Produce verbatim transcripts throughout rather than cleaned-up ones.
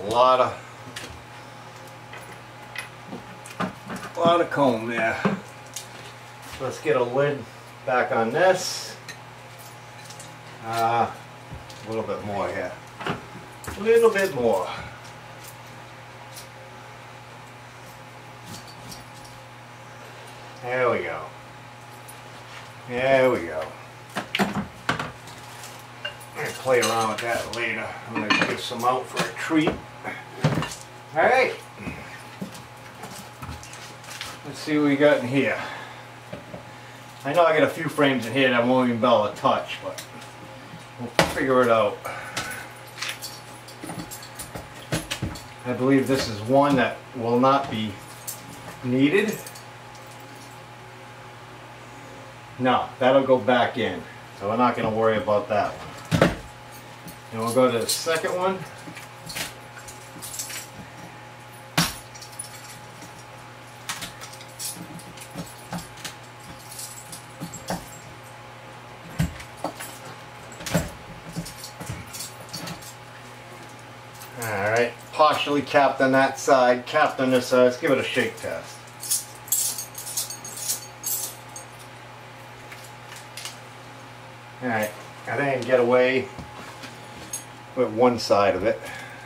a lot of a lot of comb there. Let's get a lid back on this. Uh, a little bit more here. A little bit more. There we go. There we go. I'm going to play around with that later. I'm going to give some out for a treat. Alright. Let's see what we got in here. I know I got a few frames in here that I won't even be able to touch, but we'll figure it out. I believe this is one that will not be needed. No, that'll go back in, so we're not going to worry about that one. And we'll go to the second one. Alright, partially capped on that side, capped on this side. Let's give it a shake test. Alright, I think I can get away with one side of it.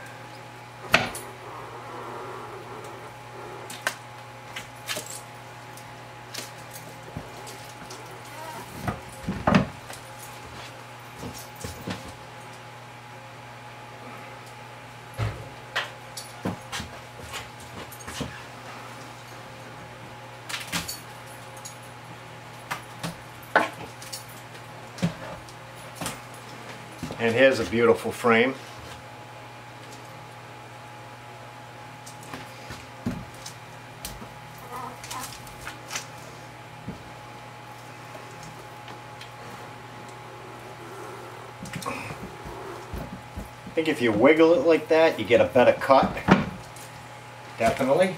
And here's a beautiful frame. I think if you wiggle it like that, you get a better cut. Definitely.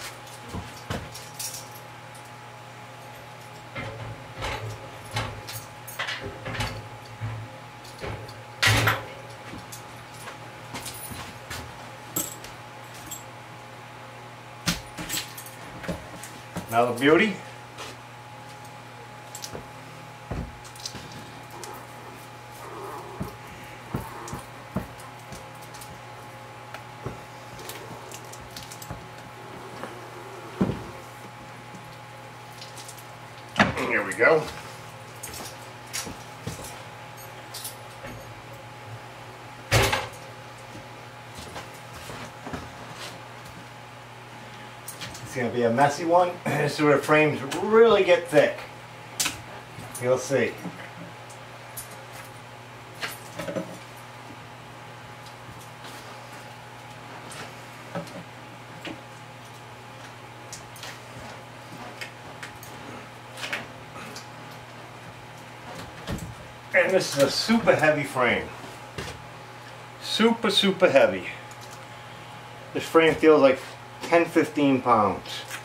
Another beauty. Here we go. It's going to be a messy one. This is where the frames really get thick. You'll see. And this is a super heavy frame. Super, super heavy. This frame feels like ten, fifteen pounds.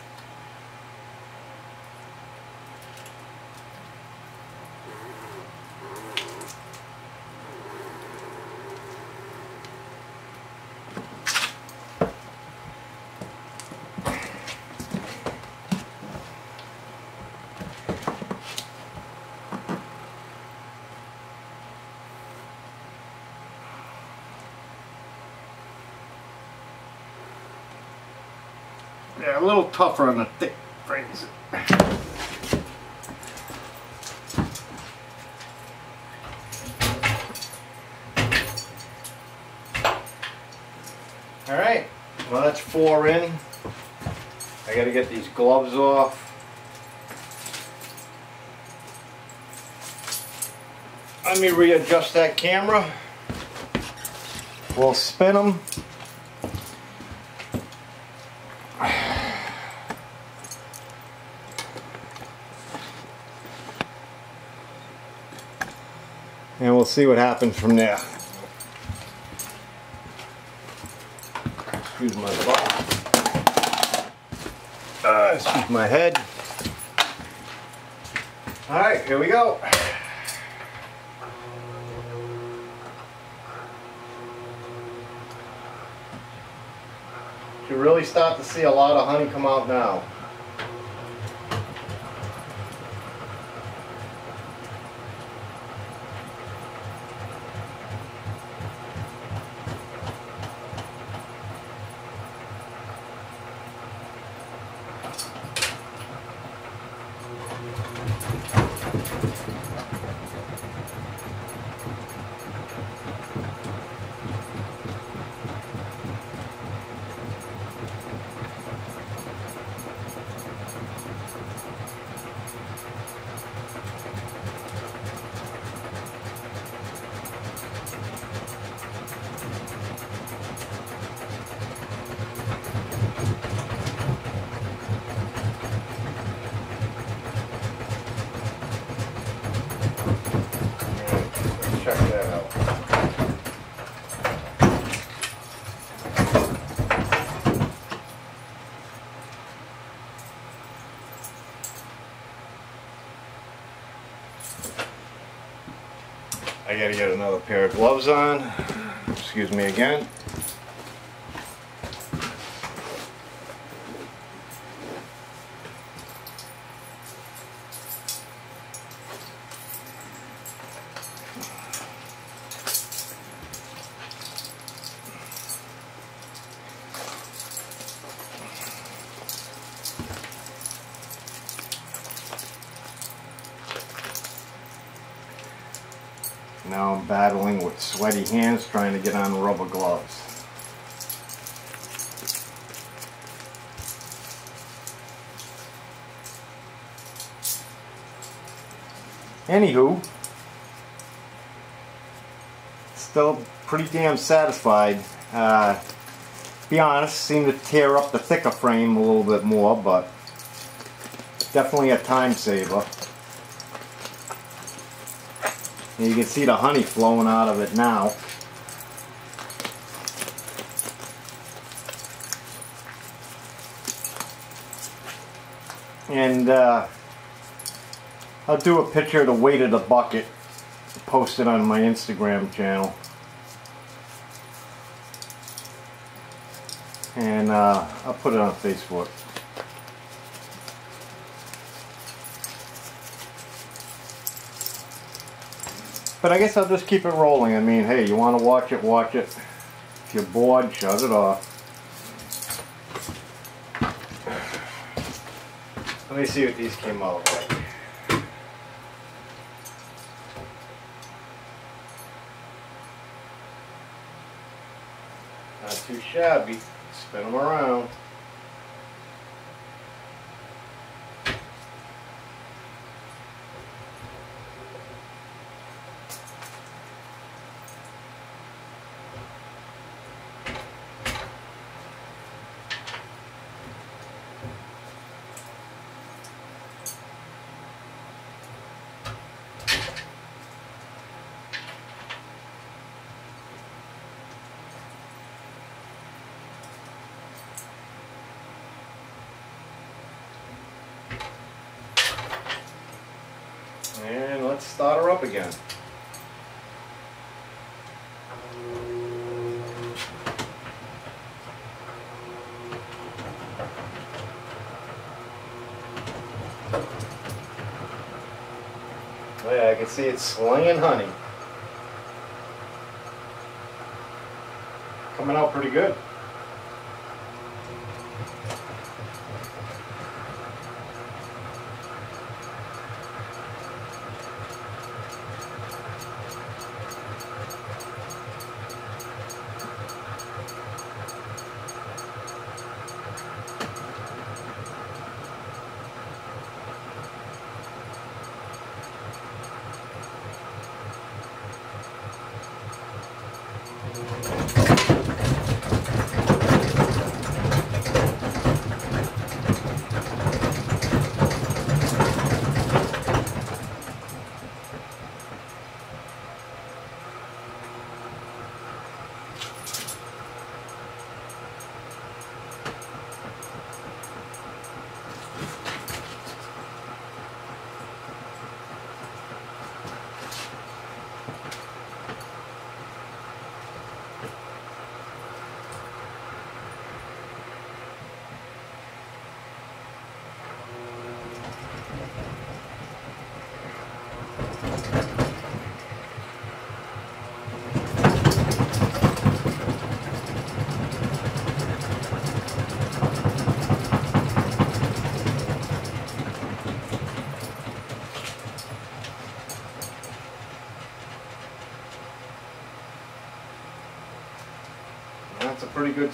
Yeah, a little tougher on the thick frames. Alright, well that's four in. I gotta get these gloves off. Let me readjust that camera. We'll spin them. And we'll see what happens from there. Excuse my butt. Uh, excuse my head. Alright, here we go. You really start to see a lot of honey come out now. Check that out. I gotta get another pair of gloves on. Excuse me again. Now I'm battling with sweaty hands trying to get on rubber gloves. Anywho, still pretty damn satisfied. Uh, be honest, seemed to tear up the thicker frame a little bit more, but definitely a time saver. And you can see the honey flowing out of it now. And uh, I'll do a picture of the weight of the bucket, post it on my Instagram channel. And uh, I'll put it on Facebook. But I guess I'll just keep it rolling. I mean, hey, you want to watch it, watch it. If you're bored, shut it off. Let me see what these came out like. Not too shabby. Spin them around. And let's start her up again. Oh yeah, I can see it slinging honey. Coming out pretty good.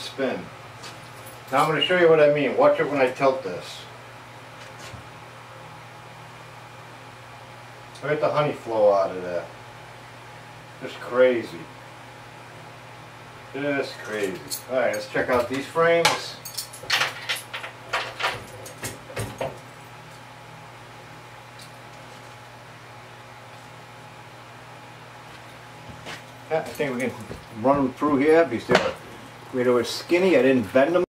spin. Now I'm going to show you what I mean. Watch it when I tilt this. Look at the honey flow out of that. Just crazy. Just crazy. Alright, let's check out these frames. Yeah, I think we can run them through here because they were, they were skinny. I didn't bend them.